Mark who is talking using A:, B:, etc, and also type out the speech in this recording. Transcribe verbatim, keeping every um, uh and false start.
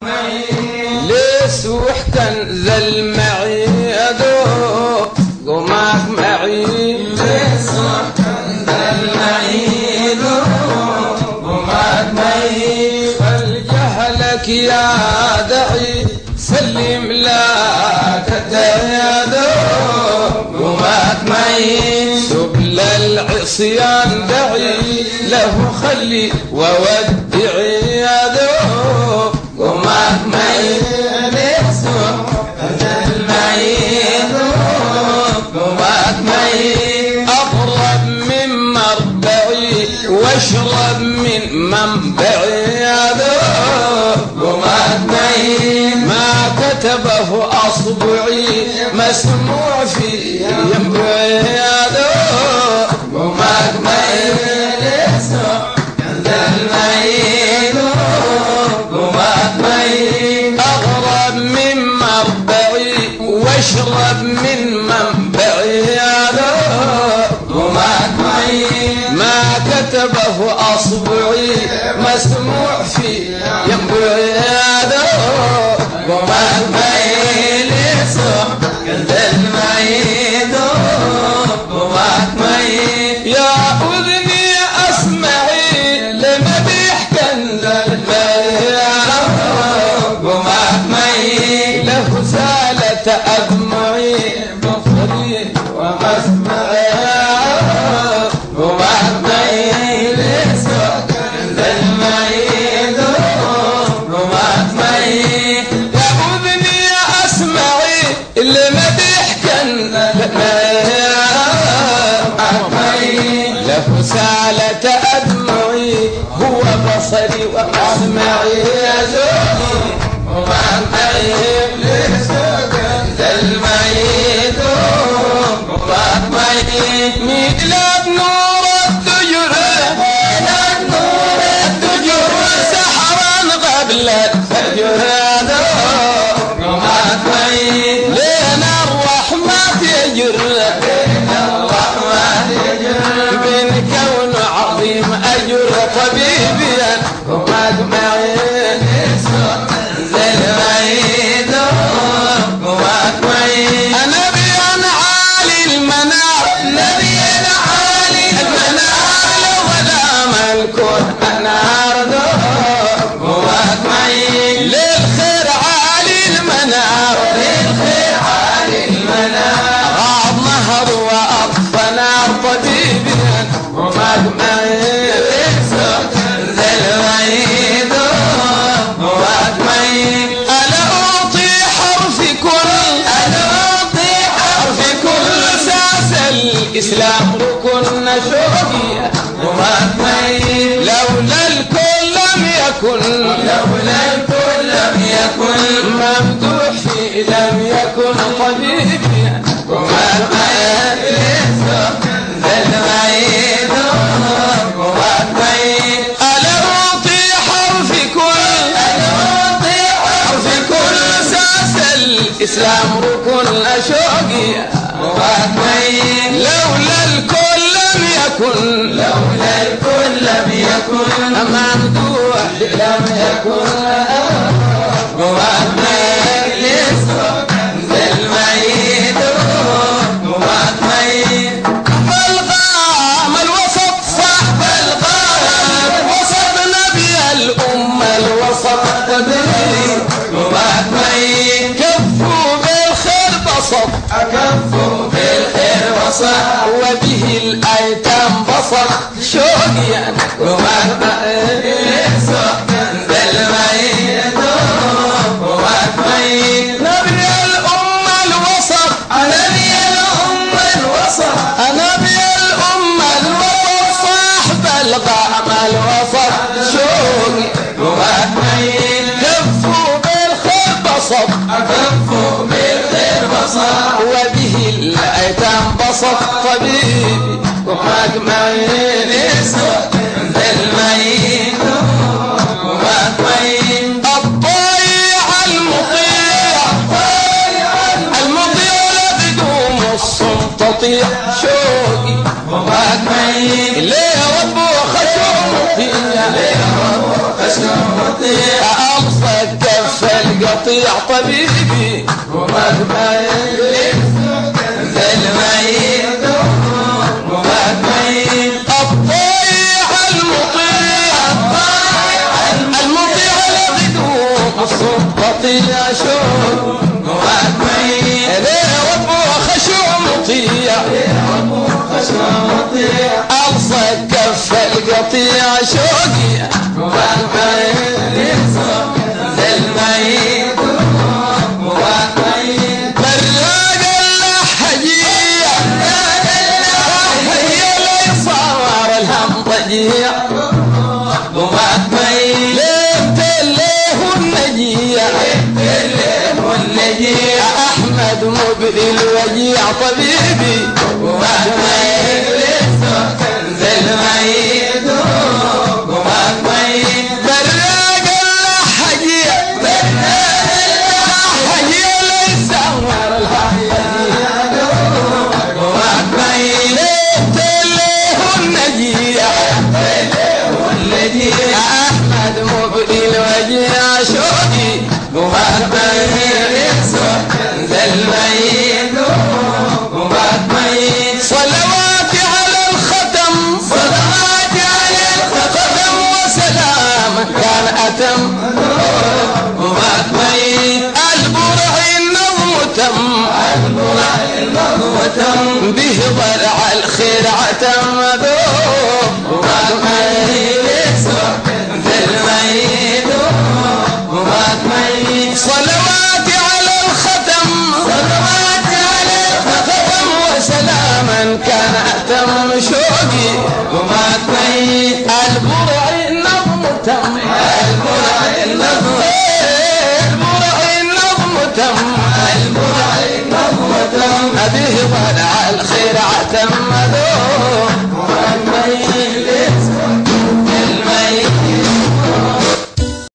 A: ليس وحكن ذا المعيدو قماك معي
B: ليس وحكن ذا المعيدو قماك معي
A: فالجهلك يا دعي سلم لا تتيادو
B: قماك معي
A: سبل العصيان دعي له خلي وودعي يادو
B: قماك معي ليس وحكن ذا المعيدو قماك معي
A: أقرب من مربعي واشرب من منبعي يادو
B: قماك معي
A: ما كتبه أصبعي مسموع في ينبعي يادو
B: قماك معي ليس وحكن ذا المعيدو قماك معي
A: أغرب من مربعي واشرب من منبعي يادو
B: قماك معي
A: ما كتبه أصبعي مسموع في ينبعي يادو
B: قماك معي ليس وحكن ذا المعيدو قماك معي
A: يا أذني أسمعي لما بيحكن ذا المعيدو
B: قماك معي
A: له سالة أدمعي بصري ومسمعي
B: قماك معي ليس وحكن ذا المعيدو قماك معي
A: يا أذني أسمعي اللي ما بيحكن له سالة أدمعي هو بصري ومسمعي يا زوجي
B: قماك معي ليس وحكن ذا المعيدو قماك معي
A: ميلاد نور الدجر
B: ميلاد نور
A: الدجر سحرا قبل الفجر
B: قماك معي
A: لنا الرحمة يجر
B: الرحمن يجر
A: بين كون عظيم أجر طبيبي قماك معي
B: ليس وحكن ذا المعيدو قماك معي
A: أنا بيان عالي المنار
B: نبي العالي
A: المنار ولا ملكون أنا أرضه
B: قماك معي
A: للخير عالي المنار
B: للخير عالي المنار
A: غاب نهر وأطفى نار طبيبي قماك معي
B: ليس وحكن ذا المعيدو قماك معي
A: ألا أعطي حرف كل
B: أنا أعطي
A: حرف كل ساس الإسلام ركن شوقي
B: قماك معي
A: لولا الكل لم يكن
B: لولا الكل لم يكن
A: ممدوح في لم يكن طبيبي
B: قماك معي ليس وحكن ذا المعيدو قماك معي
A: ألا أعطي حرف كل
B: أنا أعطي
A: حرف كل ساس الإسلام ركن شوقي
B: قماك معي
A: لولا الكل لم يكن
B: لولا الكل لم يكن
A: ممدوح لم يكن
B: قماك معي ليس وحكن ذا المعيدو قماك معي
A: فالقام الوسط صاحب القام وسط نبي الأمة الوسط قدري
B: قماك معي
A: كفوا بالخير بسط
B: أكفوا بالخير وصح
A: وبه الأيتام بسط شوقي أنا
B: قماك معي ليس وحكن ذا المعيدو قماك معي
A: نبي الأمة الوسط
B: نبي الأمة الوسط
A: نبي الأمة الوسط صاحب القام الوسط شوقي
B: قماك معي
A: كفوا بالخير بسط
B: أكفوا بالخير وصح
A: وبه الأيتام بسط طبيبي قماك معي
B: ليس وحكن ذا المعيدو قماك معي
A: الطيع المطيع المطيع لبدوم الصم تطيع شوقي
B: قماك معي
A: ليه ربه خشوع مطيع
B: خشوع مطيع
A: أبسط كف مطيع طبيبي
B: ومكمل ذا الميت ومكمل
A: الطيع المطيع المطيع لغدوم السلطة شوق
B: ومكمل
A: ليه ربه خشوع مطيع ألصق كف القطيع شوقي
B: ومكمل ذا الميت ومكمل
A: براق اللحجية هي اللي صار الهم ضجيع
B: ومكمل
A: ليت الليه النجيع
B: والنجيع
A: أحمد مبدي الوجيع طبيبي
B: ومكمل ذا الميت ومكمل
A: براق اللحجية هي اللي صار الهم
B: ومكمل
A: ليت الليه النجيع
B: والنجيع
A: أحمد مبدي الوجيع شوقي
B: ومكمل ذا الميت ومكمل
A: صلواتي على الختم
B: صلوات على
A: ختم وسلام كان أتم
B: ومكمل
A: البرع النظم تم
B: وتم
A: به ضلع الخير عتم ذوب
B: ومكمل ذا الميت ومكمل
A: صلواتي على الختم
B: صلوات على
A: ختم وسلاما كان أتم شوقي
B: ومكمل
A: البرع النظم تم
B: البرع النظم
A: البرع النظم تم
B: البرع النظم وتم
A: به ضلع الخير عتم